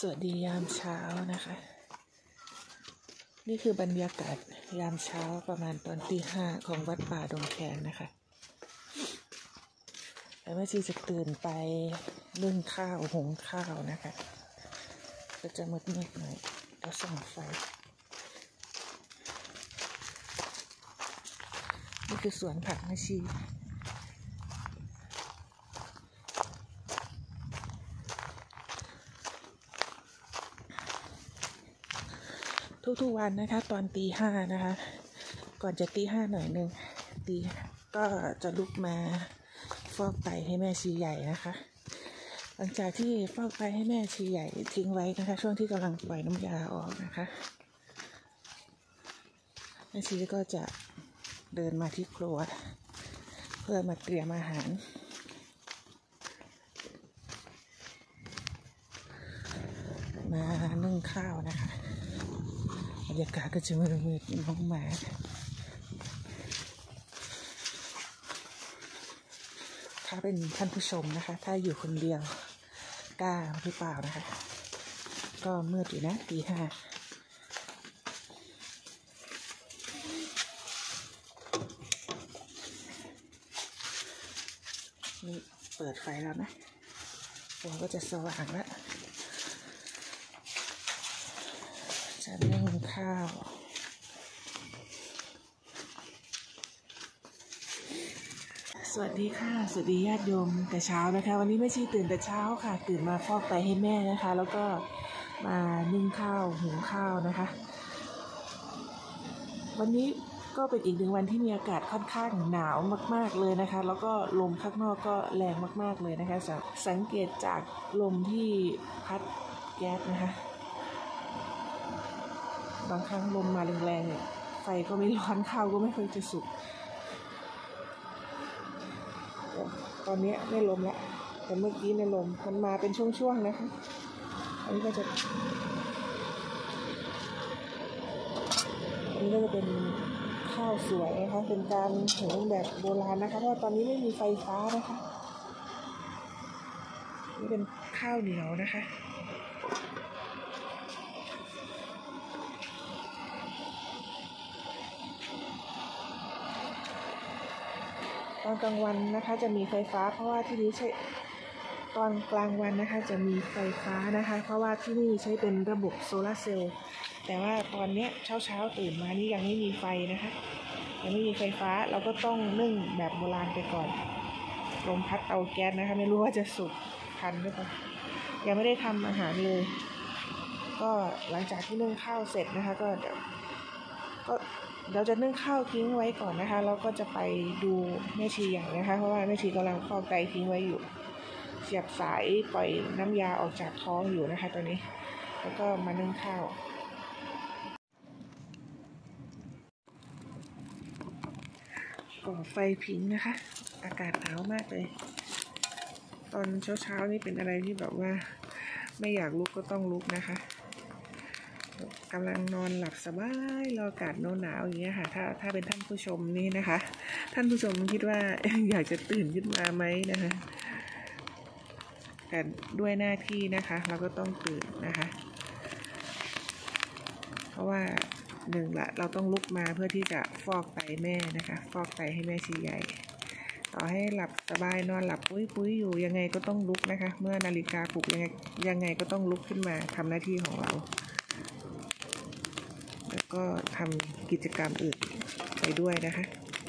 สวัสดียามเช้านะคะนี่คือบรรยากาศยามเช้าประมาณตอนตี 5ของวัดป่าดงแคนนะคะแต่แม่ชีจะตื่นไปนึ่งข้าวหุงข้าวนะคะก็จะมืดๆหน่อยแล้วส่องไฟนี่คือสวนผักแม่ชีทุกๆวันนะคะตอนตี 5นะคะก่อนจะตี 5หน่อยนึงก็จะลุกมาฟอกไตให้แม่ชีใหญ่นะคะหลังจากที่ฟอกไตให้แม่ชีใหญ่ทิ้งไว้นะคะช่วงที่กำลังปล่อยน้ำยาออกนะคะแม่ชีก็จะเดินมาที่ครัวเพื่อมาเตรียมอาหารมานึ่งข้าวนะคะบรรยากาศก็จะมืดๆมองมาถ้าเป็นท่านผู้ชมนะคะถ้าอยู่คนเดียวกล้าหรือเปล่านะคะก็มืดอยู่นะตี 5นี่เปิดไฟแล้วนะตัวก็จะสว่างแล้วจะนึ่งข้าวสวัสดีค่ะสวัสดีญาติโยมแต่เช้านะคะวันนี้แม่ชีตื่นแต่เช้าค่ะตื่นมาฟอกไตให้แม่นะคะแล้วก็มานึ่งข้าวหุงข้าวนะคะวันนี้ก็เป็นอีกหนึ่งวันที่มีอากาศค่อนข้างหนาวมากๆเลยนะคะแล้วก็ลมข้างนอกก็แรงมากๆเลยนะคะสังเกตจากลมที่พัดแก๊สนะคะบางครั้งลมมาแรงๆเนี่ยไฟก็ไม่ร้อนข้าวก็ไม่ค่อยจะสุกตอนนี้ไม่ลมแล้วแต่เมื่อกี้ในลมมันมาเป็นช่วงๆนะคะอันนี้ก็จะเป็นข้าวสวยนะคะเป็นการหุงแบบโบราณนะคะเพราะตอนนี้ไม่มีไฟฟ้านะคะนี่เป็นข้าวเหนียวนะคะตอนกลางวันนะคะจะมีไฟฟ้าเพราะว่าที่นี้ใช้ตอนกลางวันนะคะจะมีไฟฟ้านะคะเพราะว่าที่นี่ใช้เป็นระบบโซลาร์เซลล์แต่ว่าตอนนี้เช้าตื่นมานี่ยังไม่มีไฟนะคะยังไม่มีไฟฟ้าเราก็ต้องนึ่งแบบโบราณไปก่อนลมพัดเตาแก๊สนะคะไม่รู้ว่าจะสุกทันหรือเปล่ายังไม่ได้ทำอาหารเลยก็หลังจากที่นึ่งข้าวเสร็จนะคะก็เดี๋ยวเราจะนึ่งข้าวทิ้งไว้ก่อนนะคะแล้วก็จะไปดูแม่ชีใหญ่นะคะเพราะว่าแม่ชีกำลังฟอกไตทิ้งไว้อยู่เสียบสายปล่อยน้ำยาออกจากท้องอยู่นะคะตอนนี้แล้วก็มานึ่งข้าวก่อไฟผิงนะคะอากาศหนาวมากเลยตอนเช้านี่เป็นอะไรที่แบบว่าไม่อยากลุกก็ต้องลุกนะคะกำลังนอนหลับสบายรออากาศหนาวๆอย่างเงี้ยค่ะถ้าเป็นท่านผู้ชมนี่นะคะท่านผู้ชมคิดว่าอยากจะตื่นขึ้นมาไหมนะคะแต่ด้วยหน้าที่นะคะเราก็ต้องตื่นนะคะเพราะว่าหนึ่งละเราต้องลุกมาเพื่อที่จะฟอกไตแม่นะคะฟอกไตให้แม่ชีใหญ่ต่อให้หลับสบายนอนหลับปุ้ยอยู่ยังไงก็ต้องลุกนะคะเมื่อนาฬิกาปลุกยังไงก็ต้องลุกขึ้นมาทำหน้าที่ของเราแล้วก็ทำกิจกรรมอื่นไปด้วยนะคะ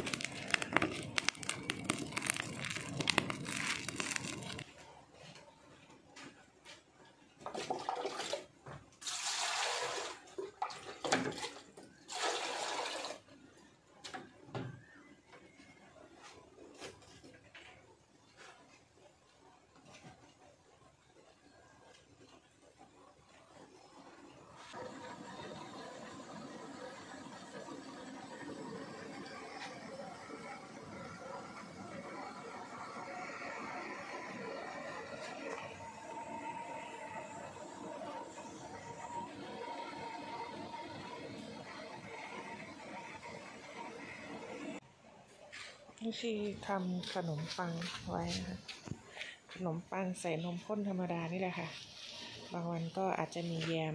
นี่คือทำขนมปังไว้นะคะขนมปังใส่นมข้นธรรมดานี่แหละค่ะบางวันก็อาจจะมีแยม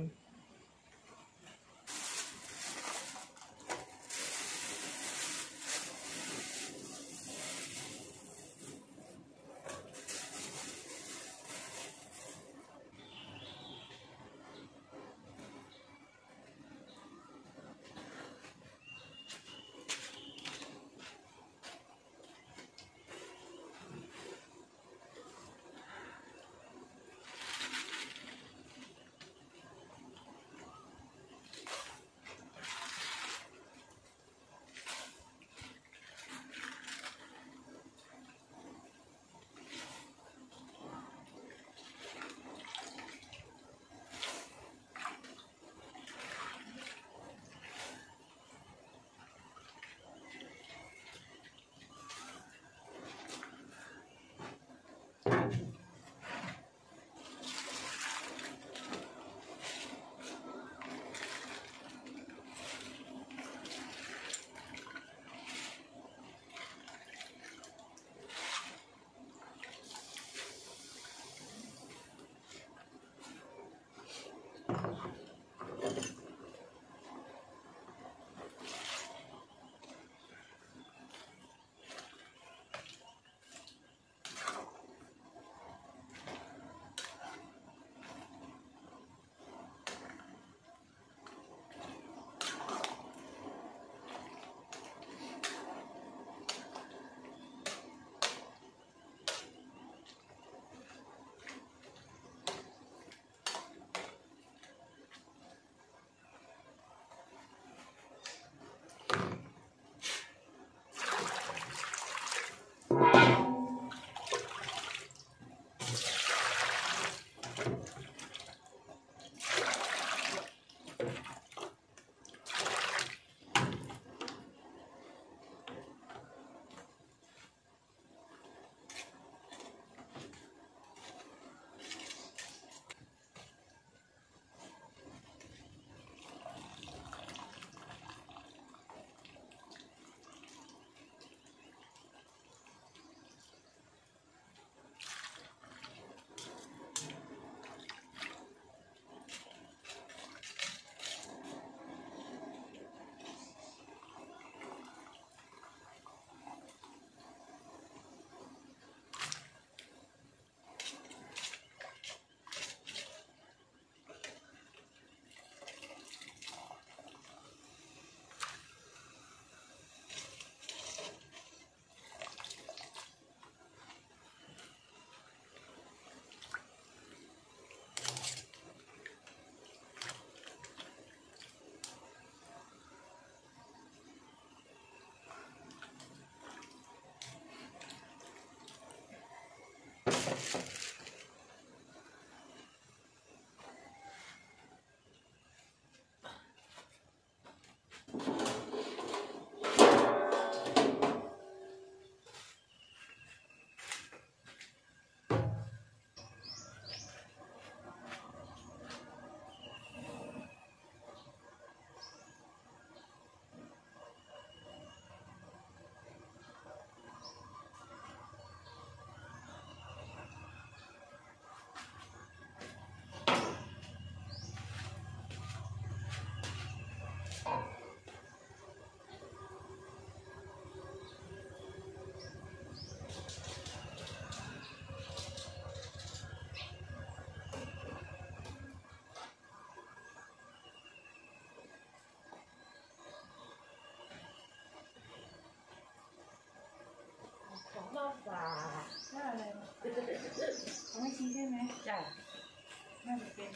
มากกว่าถ้าอะไรเขาไม่ชี้ใช่ไหมจ้ะน่าจะเป็น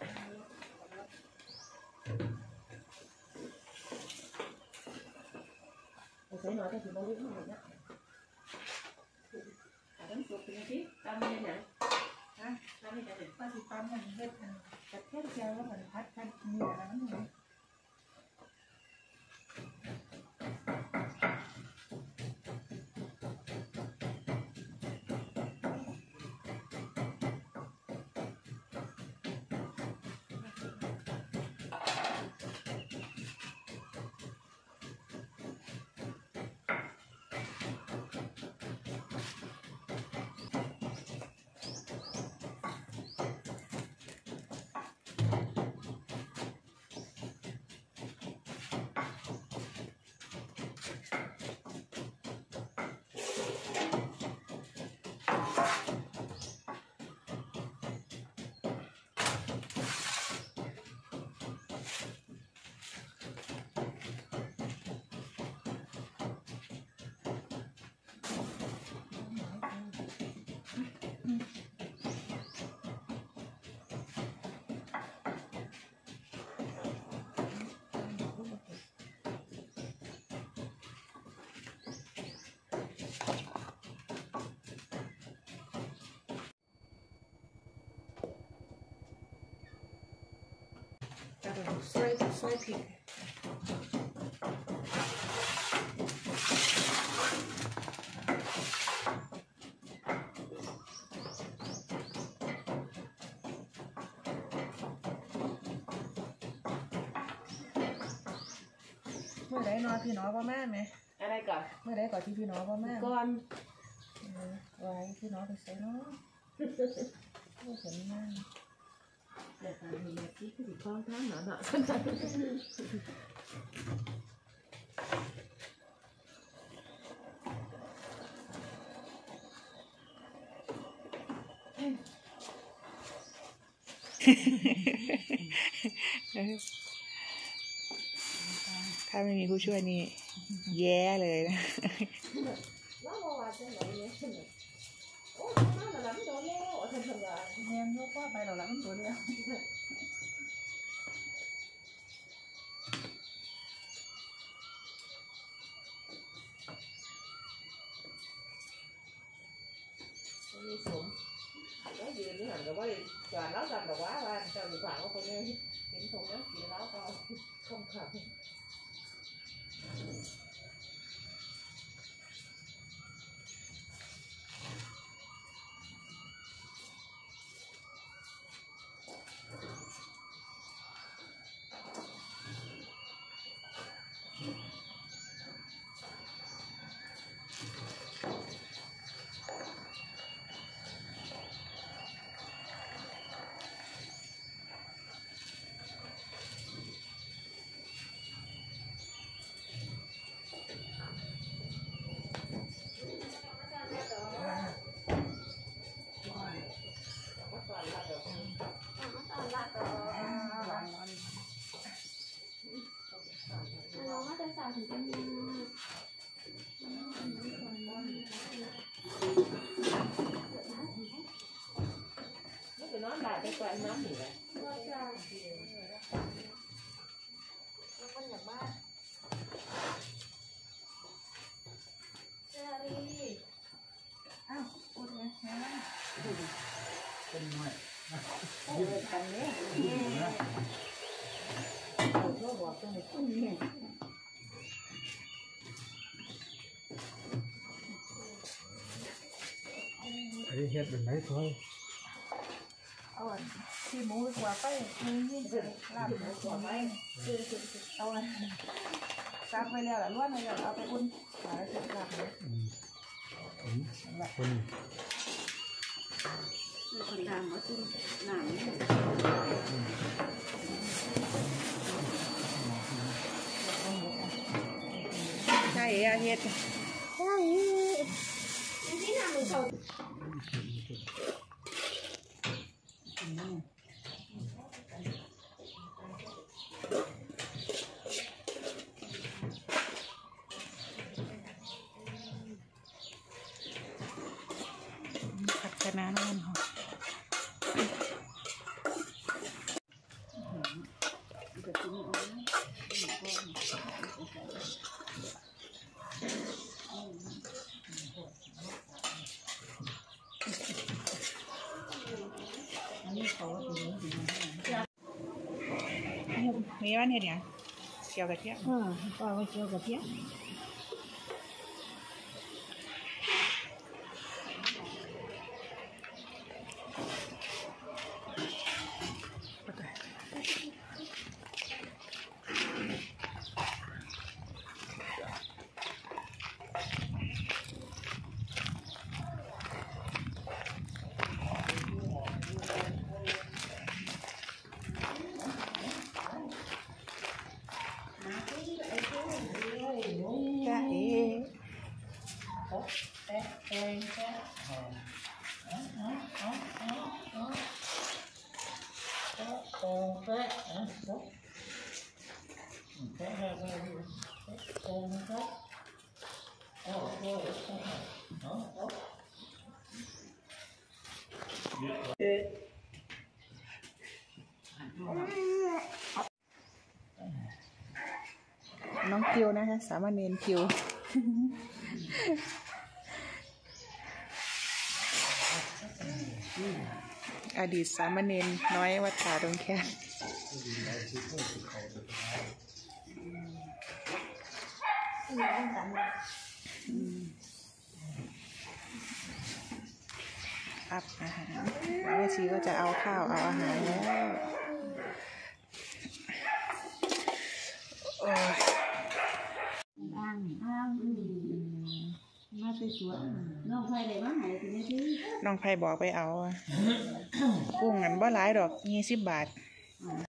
ใส่หน่อยก็ถือว่าเรื่องหน่อยนะต้องสุกเป็นที่ตามยังไงฮะตามยังไงป้าสิตามมันเฮ็ดมันแต่แค่เจียวแล้วมันพัดกันมีอะไรนั่นเองจะเป็นซอยพริกเมื่อไรนอนพี่น้องพ่อแม่ไหมอะไรก่อนเมื่อไรก่อนที่พี่น้องพ่อแม่ก่อนไว้พี่น้องไปใส่เนาะไม่เห็นมากเดี๋ยวการมีแบบที่คือคล้องทั้งหนาหนาถ้าไม่มีผู้ช่วยนี่แย่เลยนะแล้วว่าจะไหนเนี่ยโอ้ยมาหลังโดนแล้วทำงานแม่ยกว่าไปหลังตัวเดียวมีสมแล้วยืนนี่หันกับว่าจอดแล้วกันแต่ว่าเจ้าอยู่ฝั่งก็คนนี้เห็นสมแล้วกินแล้วก็khôngขับnó lại cái quán nó gì vậy? Nó có nhà ba. Đi. Ao, ôi trời, nghe lắm. Con ngoại. Ôi, thằng đấy. Nó bỏ cho này không nghe. Thấy hết bên đấy thôi. Khi mua quà phải như làm quà phải đâu này sát với leo là luôn này là phải un và nó sẽ làm đấy Con còn làm nó chung làm cái gì hết cái nào mình thầu ผัดคะน้าน้ำมันหอมมีบ้านเห็ดเนี่ยเกี่ยวกับเทียมก็ไม่เกี่ยวกับเทียมน้องคิวนะคะสามเณรคิวอดีตสามเณรน้อยวัดป่าดงแคนอัพอาหารแม่ชีก็จะเอาข้าวเอาอาหารแล้วโอ้ยมาสวยๆน้องไฟได้มาให้ทีนี้ที่น้องไผ่บอกไปเอา กุ้งกันบ่หลายดอก20 บาท